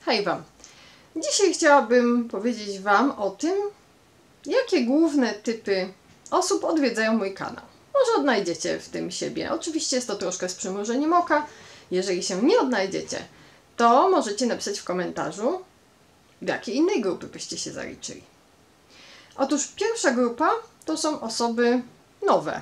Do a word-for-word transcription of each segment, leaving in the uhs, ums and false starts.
Hej Wam! Dzisiaj chciałabym powiedzieć Wam o tym, jakie główne typy osób odwiedzają mój kanał. Może odnajdziecie w tym siebie. Oczywiście jest to troszkę z przymrużeniem oka. Jeżeli się nie odnajdziecie, to możecie napisać w komentarzu, w jakiej innej grupy byście się zaliczyli. Otóż pierwsza grupa to są osoby nowe.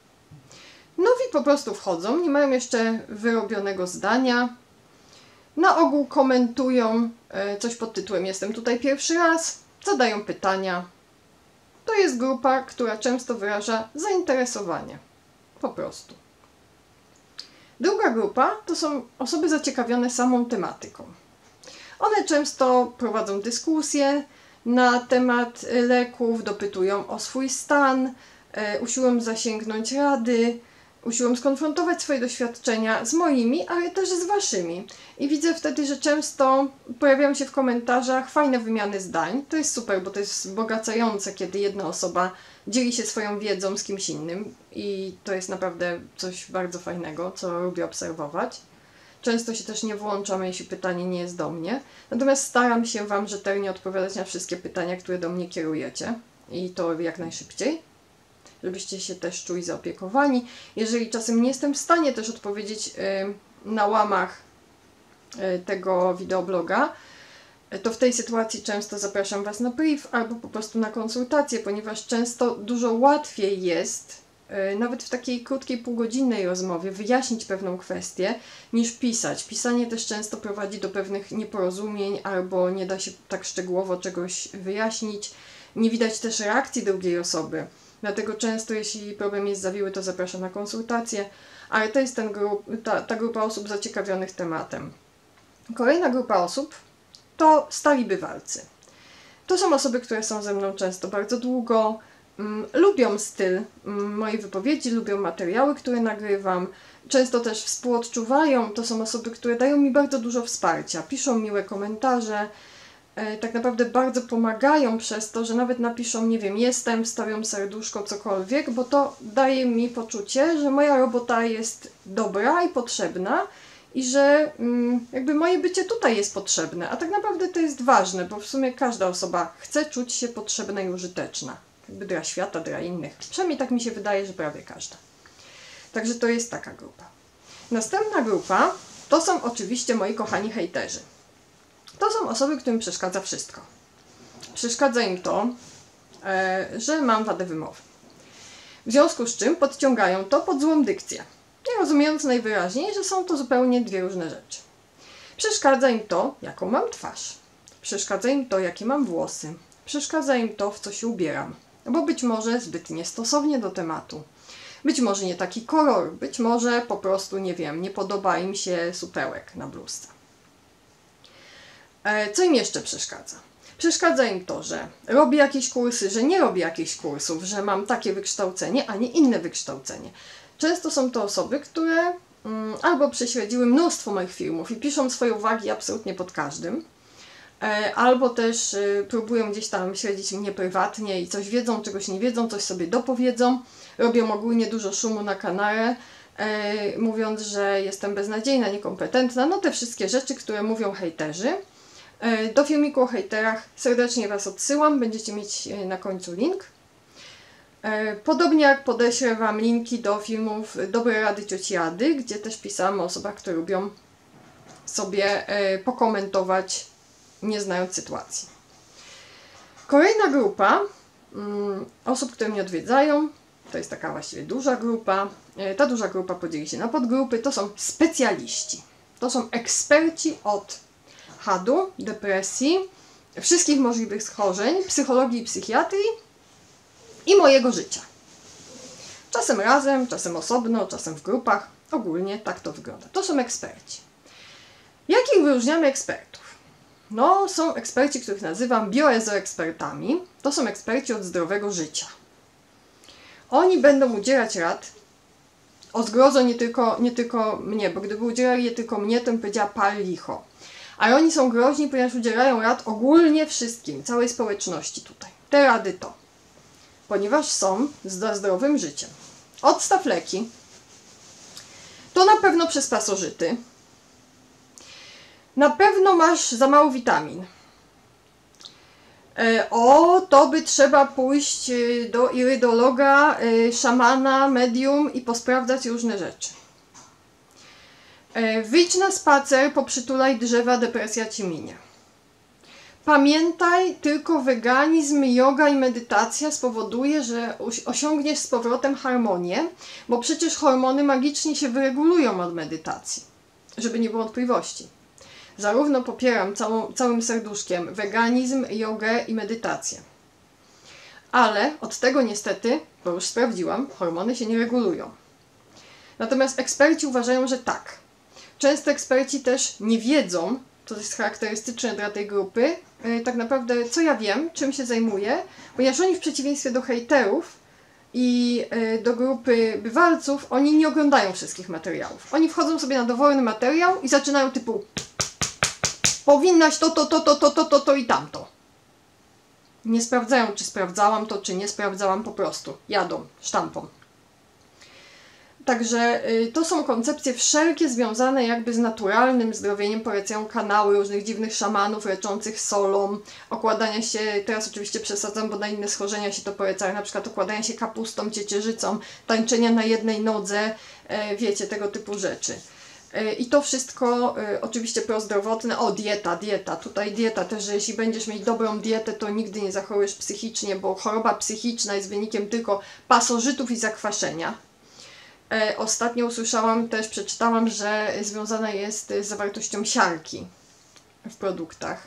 Nowi po prostu wchodzą, nie mają jeszcze wyrobionego zdania. Na ogół komentują coś pod tytułem "Jestem tutaj pierwszy raz", zadają pytania. To jest grupa, która często wyraża zainteresowanie. Po prostu. Druga grupa to są osoby zaciekawione samą tematyką. One często prowadzą dyskusje na temat leków, dopytują o swój stan, usiłują zasięgnąć rady, usiłują skonfrontować swoje doświadczenia z moimi, ale też z waszymi. I widzę wtedy, że często pojawiają się w komentarzach fajne wymiany zdań. To jest super, bo to jest wzbogacające, kiedy jedna osoba dzieli się swoją wiedzą z kimś innym. I to jest naprawdę coś bardzo fajnego, co lubię obserwować. Często się też nie włączam, jeśli pytanie nie jest do mnie. Natomiast staram się Wam rzetelnie odpowiadać na wszystkie pytania, które do mnie kierujecie. I to jak najszybciej, żebyście się też czuli zaopiekowani. Jeżeli czasem nie jestem w stanie też odpowiedzieć y, na łamach y, tego wideobloga, y, to w tej sytuacji często zapraszam Was na priv albo po prostu na konsultację, ponieważ często dużo łatwiej jest, y, nawet w takiej krótkiej, półgodzinnej rozmowie, wyjaśnić pewną kwestię, niż pisać. Pisanie też często prowadzi do pewnych nieporozumień albo nie da się tak szczegółowo czegoś wyjaśnić. Nie widać też reakcji drugiej osoby. Dlatego często, jeśli problem jest zawiły, to zapraszam na konsultację, ale to jest ten grup, ta, ta grupa osób zaciekawionych tematem. Kolejna grupa osób to stali bywalcy. To są osoby, które są ze mną często bardzo długo, um, lubią styl um, mojej wypowiedzi, lubią materiały, które nagrywam, często też współodczuwają. To są osoby, które dają mi bardzo dużo wsparcia, piszą miłe komentarze, tak naprawdę bardzo pomagają przez to, że nawet napiszą, nie wiem, jestem, wstawią serduszko, cokolwiek, bo to daje mi poczucie, że moja robota jest dobra i potrzebna i że mm, jakby moje bycie tutaj jest potrzebne, a tak naprawdę to jest ważne, bo w sumie każda osoba chce czuć się potrzebna i użyteczna, jakby dla świata, dla innych. Przynajmniej tak mi się wydaje, że prawie każda. Także to jest taka grupa. Następna grupa to są oczywiście moi kochani hejterzy. To są osoby, którym przeszkadza wszystko. Przeszkadza im to, e, że mam wadę wymowy. W związku z czym podciągają to pod złą dykcję, nie rozumiejąc najwyraźniej, że są to zupełnie dwie różne rzeczy. Przeszkadza im to, jaką mam twarz. Przeszkadza im to, jakie mam włosy. Przeszkadza im to, w co się ubieram. Bo być może zbyt niestosownie do tematu. Być może nie taki kolor. Być może po prostu, nie wiem, nie podoba im się supełek na bluzce. Co im jeszcze przeszkadza? Przeszkadza im to, że robię jakieś kursy, że nie robię jakichś kursów, że mam takie wykształcenie, a nie inne wykształcenie. Często są to osoby, które mm, albo prześledziły mnóstwo moich filmów i piszą swoje uwagi absolutnie pod każdym, e, albo też y, próbują gdzieś tam śledzić mnie prywatnie i coś wiedzą, czegoś nie wiedzą, coś sobie dopowiedzą, robią ogólnie dużo szumu na kanale, e, mówiąc, że jestem beznadziejna, niekompetentna, no te wszystkie rzeczy, które mówią hejterzy. Do filmiku o hejterach serdecznie Was odsyłam, będziecie mieć na końcu link. Podobnie jak podeślę Wam linki do filmów Dobre Rady Cioci Ady, gdzie też pisałam o osobach, które lubią sobie pokomentować, nie znając sytuacji. Kolejna grupa osób, które mnie odwiedzają, to jest taka właściwie duża grupa. Ta duża grupa podzieli się na podgrupy, to są specjaliści. To są eksperci od hadu, depresji, wszystkich możliwych schorzeń, psychologii i psychiatrii i mojego życia. Czasem razem, czasem osobno, czasem w grupach. Ogólnie tak to wygląda. To są eksperci. Jakich wyróżniamy ekspertów? No, są eksperci, których nazywam bioezoekspertami. To są eksperci od zdrowego życia. Oni będą udzielać rad o zgrozo nie tylko, nie tylko mnie, bo gdyby udzielali je tylko mnie, to bym powiedziała pal licho. Ale oni są groźni, ponieważ udzielają rad ogólnie wszystkim, całej społeczności tutaj. Te rady to, ponieważ są za zdrowym życiem. Odstaw leki. To na pewno przez pasożyty. Na pewno masz za mało witamin. O, to by trzeba pójść do irydologa, szamana, medium i posprawdzać różne rzeczy. Wyjdź na spacer, poprzytulaj drzewa, depresja ci minie. Pamiętaj, tylko weganizm, yoga i medytacja spowoduje, że osiągniesz z powrotem harmonię, bo przecież hormony magicznie się wyregulują od medytacji, żeby nie było wątpliwości. Zarówno popieram całą, całym serduszkiem weganizm, jogę i medytację. Ale od tego niestety, bo już sprawdziłam, hormony się nie regulują. Natomiast eksperci uważają, że tak. Często eksperci też nie wiedzą, to jest charakterystyczne dla tej grupy, yy, tak naprawdę co ja wiem, czym się zajmuję, ponieważ oni w przeciwieństwie do hejterów i yy, do grupy bywalców, oni nie oglądają wszystkich materiałów. Oni wchodzą sobie na dowolny materiał i zaczynają typu powinnaś to, to, to, to, to, to, to, to i tamto. Nie sprawdzają, czy sprawdzałam to, czy nie sprawdzałam, po prostu jadą sztampą. Także y, to są koncepcje wszelkie związane jakby z naturalnym zdrowieniem. Polecają kanały różnych dziwnych szamanów leczących solą, okładania się, teraz oczywiście przesadzam, bo na inne schorzenia się to poleca, na przykład okładania się kapustą, ciecierzycą, tańczenia na jednej nodze, y, wiecie, tego typu rzeczy. I to wszystko y, oczywiście prozdrowotne. O, dieta, dieta. Tutaj dieta też, że jeśli będziesz mieć dobrą dietę, to nigdy nie zachorujesz psychicznie, bo choroba psychiczna jest wynikiem tylko pasożytów i zakwaszenia. E, ostatnio usłyszałam też, przeczytałam, że związana jest z zawartością siarki w produktach.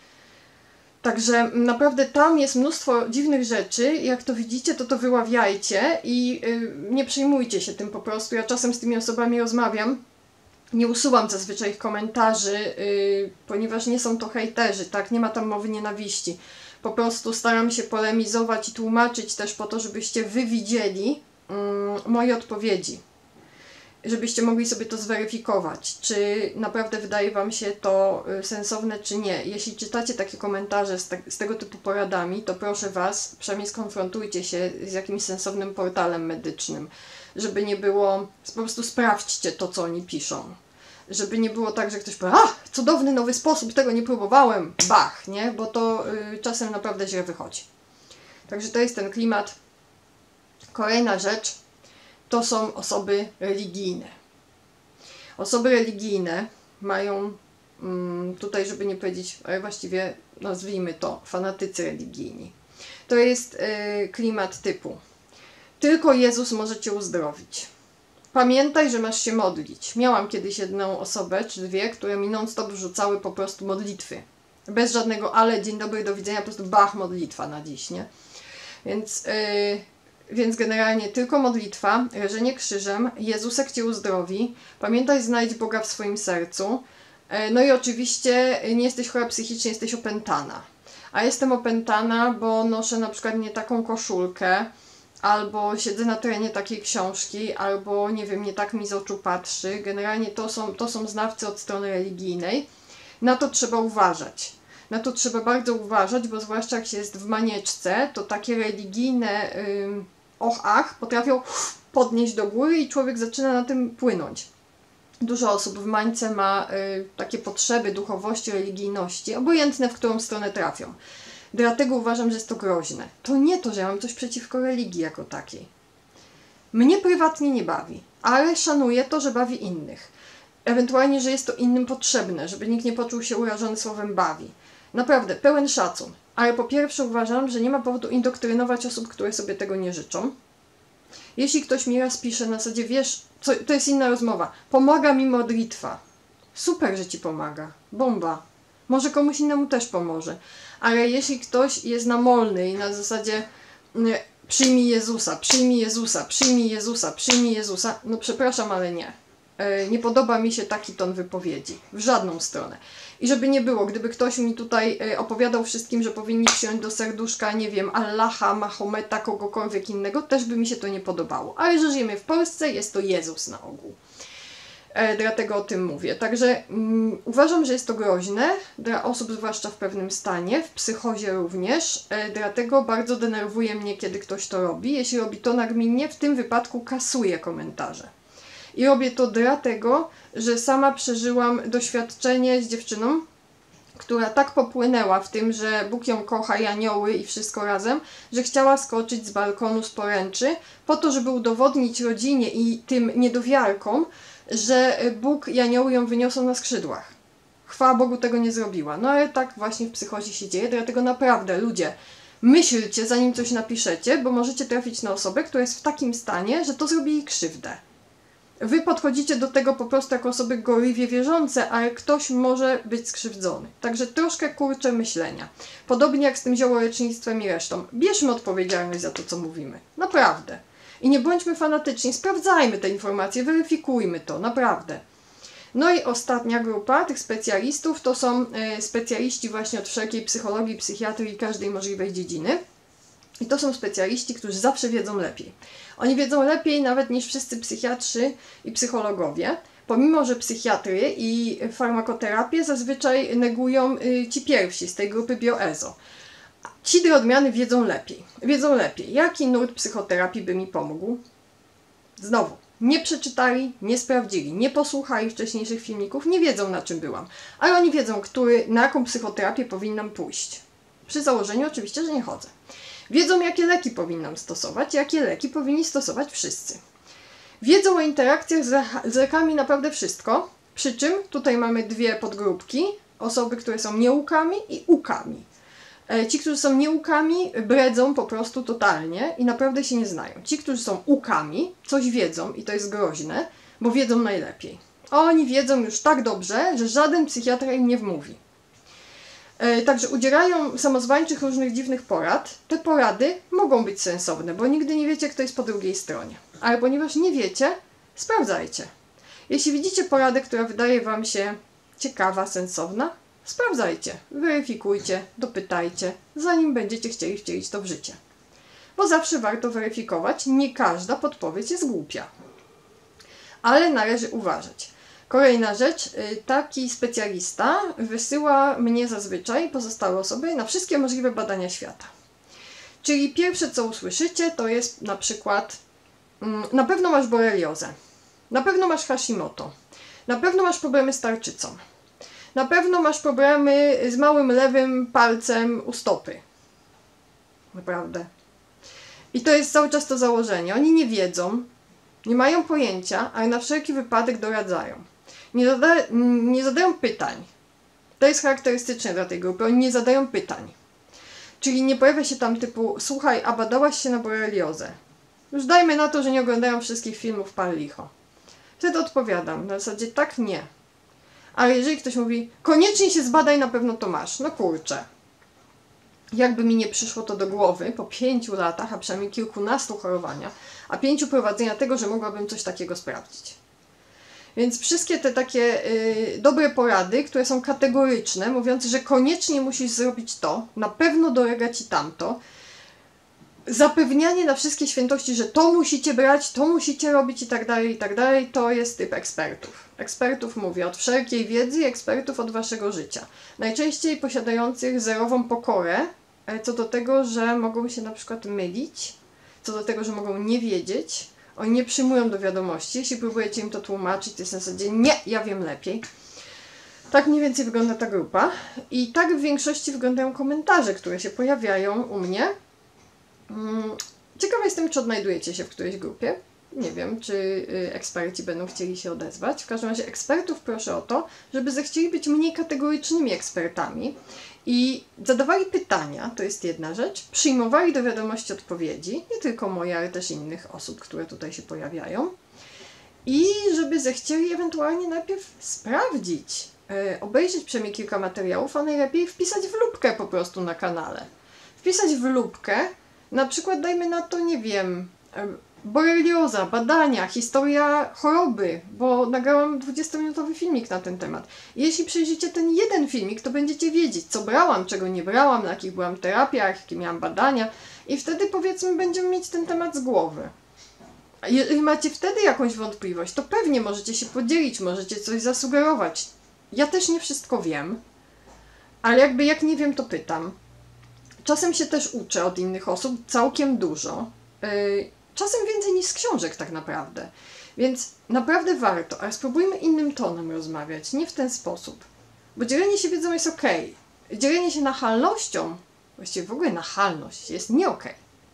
Także naprawdę tam jest mnóstwo dziwnych rzeczy. Jak to widzicie, to to wyławiajcie i y, nie przejmujcie się tym po prostu. Ja czasem z tymi osobami rozmawiam. Nie usuwam zazwyczaj ich komentarzy, yy, ponieważ nie są to hejterzy, tak? Nie ma tam mowy nienawiści. Po prostu staram się polemizować i tłumaczyć też po to, żebyście wy widzieli yy, moje odpowiedzi. Żebyście mogli sobie to zweryfikować, czy naprawdę wydaje wam się to yy, sensowne, czy nie. Jeśli czytacie takie komentarze z, te z tego typu poradami, to proszę was, przynajmniej skonfrontujcie się z jakimś sensownym portalem medycznym. Żeby nie było, po prostu sprawdźcie to, co oni piszą. Żeby nie było tak, że ktoś powie, a, cudowny nowy sposób, tego nie próbowałem, bach, nie? Bo to y, czasem naprawdę źle wychodzi. Także to jest ten klimat. Kolejna rzecz, to są osoby religijne. Osoby religijne mają, mm, tutaj żeby nie powiedzieć, ale właściwie nazwijmy to fanatycy religijni. To jest y, klimat typu tylko Jezus może cię uzdrowić. Pamiętaj, że masz się modlić. Miałam kiedyś jedną osobę, czy dwie, które mi non-stop wrzucały po prostu modlitwy. Bez żadnego ale, dzień dobry, do widzenia, po prostu bach, modlitwa na dziś, nie? Więc, yy, więc generalnie tylko modlitwa, leżenie krzyżem, Jezusek cię uzdrowi. Pamiętaj, znajdź Boga w swoim sercu. Yy, no i oczywiście nie jesteś chora psychicznie, jesteś opętana. A jestem opętana, bo noszę na przykład nie taką koszulkę, albo siedzę na terenie takiej książki, albo nie wiem, nie tak mi z oczu patrzy. Generalnie to są, to są znawcy od strony religijnej. Na to trzeba uważać. Na to trzeba bardzo uważać, bo zwłaszcza jak się jest w manieczce, to takie religijne yy, och, ach potrafią podnieść do góry i człowiek zaczyna na tym płynąć. Dużo osób w mańce ma y, takie potrzeby duchowości, religijności, obojętne w którą stronę trafią. Dlatego uważam, że jest to groźne. To nie to, że ja mam coś przeciwko religii jako takiej. Mnie prywatnie nie bawi, ale szanuję to, że bawi innych. Ewentualnie, że jest to innym potrzebne, żeby nikt nie poczuł się urażony słowem bawi. Naprawdę, pełen szacun. Ale po pierwsze uważam, że nie ma powodu indoktrynować osób, które sobie tego nie życzą. Jeśli ktoś mi raz pisze na zasadzie, wiesz, co, to jest inna rozmowa, pomaga mi modlitwa. Super, że ci pomaga. Bomba. Może komuś innemu też pomoże. Ale jeśli ktoś jest namolny i na zasadzie nie, przyjmij Jezusa, przyjmij Jezusa, przyjmij Jezusa, przyjmij Jezusa, no przepraszam, ale nie. Yy, nie podoba mi się taki ton wypowiedzi. W żadną stronę. I żeby nie było, gdyby ktoś mi tutaj yy, opowiadał wszystkim, że powinni wziąć do serduszka, nie wiem, Allaha, Mahometa, kogokolwiek innego, też by mi się to nie podobało. Ale że żyjemy w Polsce, jest to Jezus na ogół. E, dlatego o tym mówię. Także mm, uważam, że jest to groźne dla osób, zwłaszcza w pewnym stanie, w psychozie również. E, dlatego bardzo denerwuje mnie, kiedy ktoś to robi. Jeśli robi to nagminnie, w tym wypadku kasuję komentarze. I robię to dlatego, że sama przeżyłam doświadczenie z dziewczyną, która tak popłynęła w tym, że Bóg ją kocha i anioły i wszystko razem, że chciała skoczyć z balkonu z poręczy po to, żeby udowodnić rodzinie i tym niedowiarkom, że Bóg i anioły ją wyniosą na skrzydłach. Chwała Bogu, tego nie zrobiła. No ale tak właśnie w psychozie się dzieje, dlatego naprawdę ludzie, myślcie zanim coś napiszecie, bo możecie trafić na osobę, która jest w takim stanie, że to zrobi jej krzywdę. Wy podchodzicie do tego po prostu jako osoby gorliwie wierzące, ale ktoś może być skrzywdzony. Także troszkę kurczę myślenia. Podobnie jak z tym ziołolecznictwem i resztą. Bierzmy odpowiedzialność za to, co mówimy. Naprawdę. I nie bądźmy fanatyczni. Sprawdzajmy te informacje, weryfikujmy to. Naprawdę. No i ostatnia grupa tych specjalistów to są e, specjaliści właśnie od wszelkiej psychologii, psychiatrii i każdej możliwej dziedziny. I to są specjaliści, którzy zawsze wiedzą lepiej. Oni wiedzą lepiej nawet niż wszyscy psychiatrzy i psychologowie, pomimo że psychiatry i farmakoterapię zazwyczaj negują y, ci pierwsi z tej grupy bioezo. Ci do odmiany wiedzą lepiej. Wiedzą lepiej, jaki nurt psychoterapii by mi pomógł. Znowu, nie przeczytali, nie sprawdzili, nie posłuchali wcześniejszych filmików, nie wiedzą na czym byłam. Ale oni wiedzą, który, na jaką psychoterapię powinnam pójść. Przy założeniu oczywiście, że nie chodzę. Wiedzą, jakie leki powinnam stosować, jakie leki powinni stosować wszyscy. Wiedzą o interakcjach z, z lekami naprawdę wszystko, przy czym tutaj mamy dwie podgrupki, osoby, które są nieukami i ukami. E, ci, którzy są nieukami, bredzą po prostu totalnie i naprawdę się nie znają. Ci, którzy są ukami, coś wiedzą i to jest groźne, bo wiedzą najlepiej. Oni wiedzą już tak dobrze, że żaden psychiatra im nie wmówi. Także udzielają samozwańczych różnych dziwnych porad. Te porady mogą być sensowne, bo nigdy nie wiecie, kto jest po drugiej stronie. Ale ponieważ nie wiecie, sprawdzajcie. Jeśli widzicie poradę, która wydaje wam się ciekawa, sensowna, sprawdzajcie, weryfikujcie, dopytajcie, zanim będziecie chcieli wcielić to w życie. Bo zawsze warto weryfikować, nie każda podpowiedź jest głupia. Ale należy uważać. Kolejna rzecz, taki specjalista wysyła mnie zazwyczaj, pozostałe osoby, na wszystkie możliwe badania świata. Czyli pierwsze, co usłyszycie, to jest na przykład na pewno masz boreliozę, na pewno masz Hashimoto, na pewno masz problemy z tarczycą, na pewno masz problemy z małym lewym palcem u stopy. Naprawdę. I to jest cały czas to założenie. Oni nie wiedzą, nie mają pojęcia, ale na wszelki wypadek doradzają. Nie, zada nie zadają pytań. To jest charakterystyczne dla tej grupy. Oni nie zadają pytań. Czyli nie pojawia się tam typu, słuchaj, a badałaś się na boreliozę? Już dajmy na to, że nie oglądają wszystkich filmów pan licho. Wtedy odpowiadam. Na zasadzie tak, nie. Ale jeżeli ktoś mówi, koniecznie się zbadaj, na pewno to masz. No kurczę. Jakby mi nie przyszło to do głowy po pięciu latach, a przynajmniej kilkunastu chorowania, a pięciu prowadzenia tego, że mogłabym coś takiego sprawdzić. Więc wszystkie te takie y, dobre porady, które są kategoryczne, mówiące, że koniecznie musisz zrobić to, na pewno dolega ci tamto, zapewnianie na wszystkie świętości, że to musicie brać, to musicie robić i tak dalej, i tak dalej, to jest typ ekspertów. Ekspertów mówię od wszelkiej wiedzy, ekspertów od waszego życia. Najczęściej posiadających zerową pokorę, co do tego, że mogą się na przykład mylić, co do tego, że mogą nie wiedzieć. Oni nie przyjmują do wiadomości. Jeśli próbujecie im to tłumaczyć, to jest na zasadzie nie, ja wiem lepiej. Tak mniej więcej wygląda ta grupa. I tak w większości wyglądają komentarze, które się pojawiają u mnie. Ciekawa jestem, czy odnajdujecie się w którejś grupie. Nie wiem, czy eksperci będą chcieli się odezwać. W każdym razie ekspertów proszę o to, żeby zechcieli być mniej kategorycznymi ekspertami i zadawali pytania, to jest jedna rzecz, przyjmowali do wiadomości odpowiedzi, nie tylko moje, ale też innych osób, które tutaj się pojawiają, i żeby zechcieli ewentualnie najpierw sprawdzić, yy, obejrzeć przynajmniej kilka materiałów, a najlepiej wpisać w lupkę po prostu na kanale. Wpisać w lupkę, na przykład dajmy na to, nie wiem, yy, borelioza, badania, historia choroby, bo nagrałam dwudziestominutowy filmik na ten temat. Jeśli przejrzycie ten jeden filmik, to będziecie wiedzieć, co brałam, czego nie brałam, na jakich byłam terapiach, jakie miałam badania, i wtedy powiedzmy będziemy mieć ten temat z głowy. A jeżeli macie wtedy jakąś wątpliwość, to pewnie możecie się podzielić, możecie coś zasugerować. Ja też nie wszystko wiem, ale jakby jak nie wiem, to pytam. Czasem się też uczę od innych osób, całkiem dużo. Yy, Czasem więcej niż z książek tak naprawdę. Więc naprawdę warto, ale spróbujmy innym tonem rozmawiać, nie w ten sposób. Bo dzielenie się wiedzą jest ok. Dzielenie się nachalnością, właściwie w ogóle nachalność jest nie ok.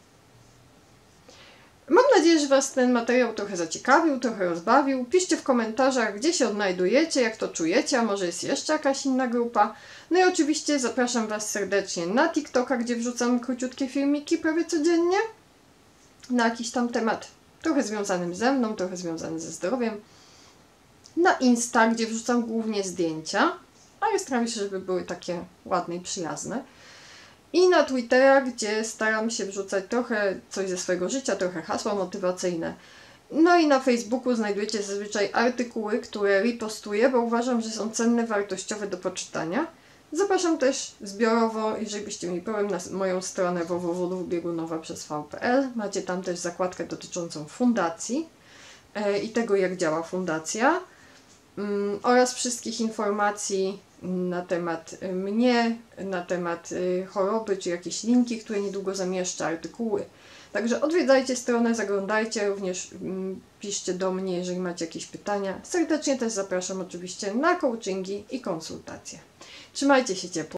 Mam nadzieję, że Was ten materiał trochę zaciekawił, trochę rozbawił. Piszcie w komentarzach, gdzie się odnajdujecie, jak to czujecie, a może jest jeszcze jakaś inna grupa. No i oczywiście zapraszam Was serdecznie na TikToka, gdzie wrzucam króciutkie filmiki prawie codziennie na jakiś tam temat trochę związanym ze mną, trochę związany ze zdrowiem. Na Insta, gdzie wrzucam głównie zdjęcia, ale staram się, żeby były takie ładne i przyjazne. I na Twittera, gdzie staram się wrzucać trochę coś ze swojego życia, trochę hasła motywacyjne. No i na Facebooku znajdujecie zazwyczaj artykuły, które repostuję, bo uważam, że są cenne, wartościowe do poczytania. Zapraszam też zbiorowo, jeżeli byście mieli problem, na moją stronę w w w kropka biegunowa przez v kropka p l. Macie tam też zakładkę dotyczącą fundacji e, i tego, jak działa fundacja mm, oraz wszystkich informacji na temat mnie, na temat y, choroby, czy jakieś linki, które niedługo zamieszczę, artykuły. Także odwiedzajcie stronę, zaglądajcie, również mm, piszcie do mnie, jeżeli macie jakieś pytania. Serdecznie też zapraszam oczywiście na coachingi i konsultacje. Trzymajcie się ciepło.